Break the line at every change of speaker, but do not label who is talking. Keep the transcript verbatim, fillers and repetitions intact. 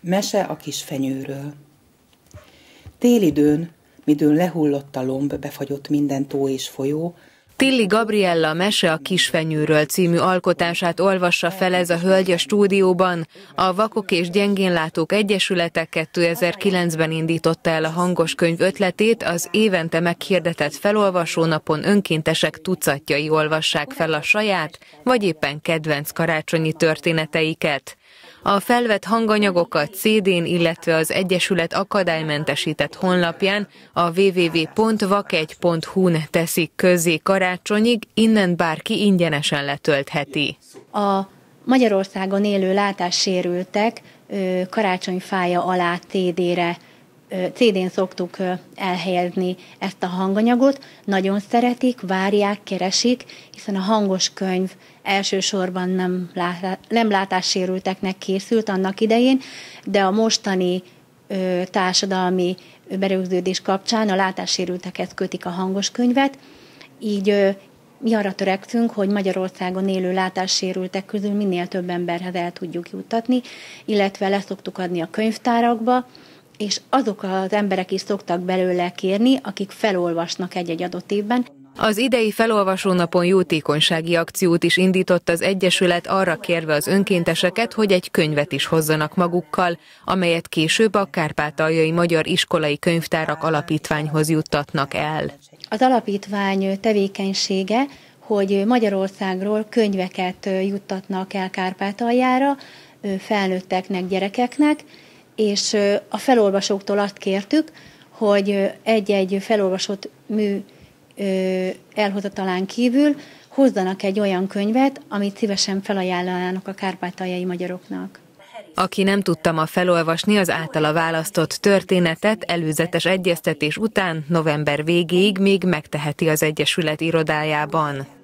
Mese a kisfenyőről. Télidőn, midőn lehullott a lomb, befagyott minden tó és folyó,
Tilli Gabriella Mese a kisfenyőről című alkotását olvassa fel ez a hölgy a stúdióban. A Vakok és Gyengénlátók Egyesülete kétezer-kilencben indította el a hangos könyv ötletét, az évente meghirdetett felolvasónapon önkéntesek tucatjai olvassák fel a saját, vagy éppen kedvenc karácsonyi történeteiket. A felvett hanganyagokat cé dén, illetve az Egyesület akadálymentesített honlapján, a double-u double-u double-u pont vakegy pont hu-n teszik közzé karácsonyig, innen bárki ingyenesen letöltheti.
A Magyarországon élő látássérültek karácsonyfája alá cé dére, cé dén szoktuk elhelyezni ezt a hanganyagot. Nagyon szeretik, várják, keresik, hiszen a hangos könyv elsősorban nem, látá, nem látássérülteknek készült annak idején, de a mostani ö, társadalmi berögződés kapcsán a látássérülteket kötik a hangos könyvet, így ö, mi arra törekszünk, hogy Magyarországon élő látássérültek közül minél több emberhez el tudjuk juttatni, illetve leszoktuk adni a könyvtárakba, és azok az emberek is szoktak belőle kérni, akik felolvasnak egy-egy adott évben.
Az idei felolvasónapon jótékonysági akciót is indított az Egyesület, arra kérve az önkénteseket, hogy egy könyvet is hozzanak magukkal, amelyet később a Kárpátaljai Magyar Iskolai Könyvtárak Alapítványhoz juttatnak el.
Az alapítvány tevékenysége, hogy Magyarországról könyveket juttatnak el Kárpátaljára felnőtteknek, gyerekeknek, és a felolvasóktól azt kértük, hogy egy-egy felolvasott mű elhozatalán kívül hozzanak egy olyan könyvet, amit szívesen felajánlanának a kárpátaljai magyaroknak.
Aki nem tudta ma felolvasni az általa választott történetet, előzetes egyeztetés után november végéig még megteheti az Egyesület irodájában.